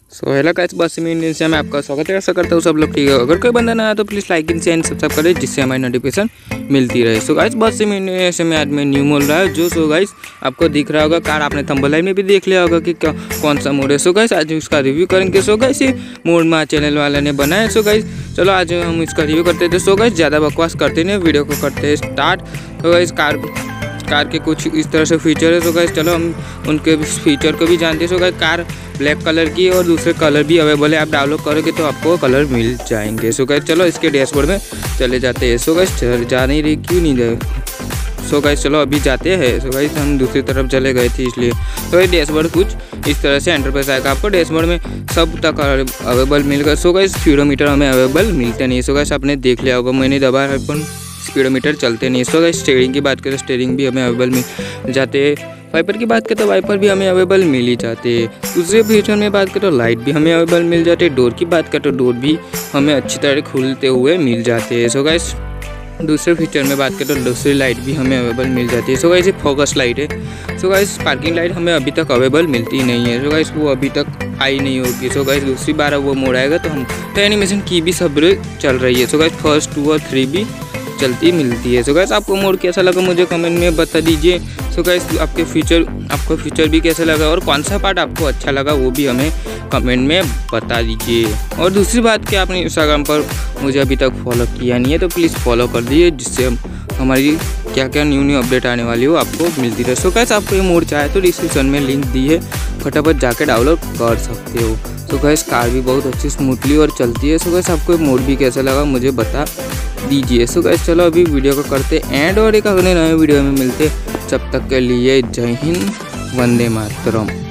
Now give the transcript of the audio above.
सो hello guys, बस सिम Indonesia में आपका स्वागत है। ऐसा करता हूँ सब लोग ठीक है। अगर कोई बंदा ना आया तो please like and share subscribe करें, जिससे हमारी नोटिफिकेशन मिलती रहे। सो गाइस, बस सिम इंडोनेशिया में आज मैं न्यू मोड रहा है जो सो गाइस आपको दिख रहा होगा। कार आपने थंबनेल में भी देख लिया होगा कि कौन सा मोड है। सो गाइस आज उसका रिव्यू करेंगे। सो गाइस ये मोड में चैनल वाले ने बनाया। सो गाइस चलो आज हम इसका रिव्यू करते थे। सो गाइस ज़्यादा बकवास करते नहीं, वीडियो को करते हैं स्टार्ट। तो गाइस कार के कुछ इस तरह से फीचर है। सो गाइस चलो हम उनके फीचर को भी जानते हैं। So guys car black colour की और दूसरे कलर भी अवेलेबल है। आप डाउनलोड करोगे तो आपको कलर मिल जाएंगे। सो गाइस चलो इसके डैशबोर्ड में चले जाते हैं। सो गाइस जा नहीं रही, क्यों नहीं जाए। सो गाइस चलो अभी जाते हैं। सो गाइस हम दूसरी तरफ चले गए थे इसलिए। तो ये डैशबोर्ड कुछ इस तरह से एंटरप्राइज आएगा। आपको डैशबोर्ड में सब तक अवेलेबल मिलेगा। सो गाइस स्पीडोमीटर हमें अवेलेबल मिलते नहीं। सो गाइस आपने देख लिया होगा, मैंने दबाया है पर स्पीडोमीटर चलते नहीं। सो गाइस स्टीयरिंग की बात करें, स्टीयरिंग भी हमें अवेलेबल मिल जाते हैं। वाइपर की बात करें तो वाइपर भी हमें अवेलेबल मिल ही जाते हैं। दूसरे फीचर में बात करें तो लाइट भी हमें अवेलेबल मिल जाते हैं। डोर की बात करें तो डोर भी हमें अच्छी तरह खुलते हुए मिल जाते हैं। सो गाइस दूसरे फीचर में बात करें तो दूसरी लाइट भी हमें अवेलेबल मिल जाती है। सो गाइस ये फोकस लाइट है। सो गाइस पार्किंग लाइट हमें अभी तक अवेलेबल मिलती नहीं है। सो गाइस वो अभी तक आई नहीं होगी। सो गाइस दूसरी बार वो मोड आएगा तो हम तो एनिमेशन की भी सब चल रही है। सो गाइस फर्स्ट 2 और 3 भी चलती मिलती है। सो गाइस आपको मोड कैसा लगा मुझे कमेंट में बता दीजिए। सो गाइस आपको फीचर भी कैसा लगा और कौन सा पार्ट आपको अच्छा लगा वो भी हमें कमेंट में बता दीजिए। और दूसरी बात कि आपने इंस्टाग्राम पर मुझे अभी तक फॉलो किया नहीं है तो प्लीज़ फॉलो कर दीजिए, जिससे हमारी क्या क्या न्यू अपडेट आने वाली हो आपको मिलती रहे। सो गाइस आपको ये मोड चाहे तो डिस्क्रिप्शन में लिंक दी है, फटाफट जाके डाउनलोड कर सकते हो। सो गाइस कार भी बहुत अच्छी स्मूथली और चलती है। सो गाइस आपको ये मोड भी कैसा लगा मुझे बता दीजिए। सो गाइस चलो अभी वीडियो को करते एंड और एक अगले नए वीडियो में मिलते। जब तक के लिए जय हिंद, वंदे मातरम।